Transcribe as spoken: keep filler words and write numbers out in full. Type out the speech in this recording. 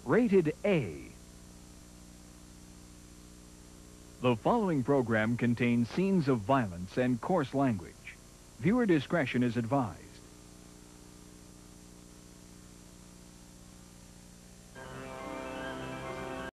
Rated A. The following program contains scenes of violence and coarse language. Viewer discretion is advised.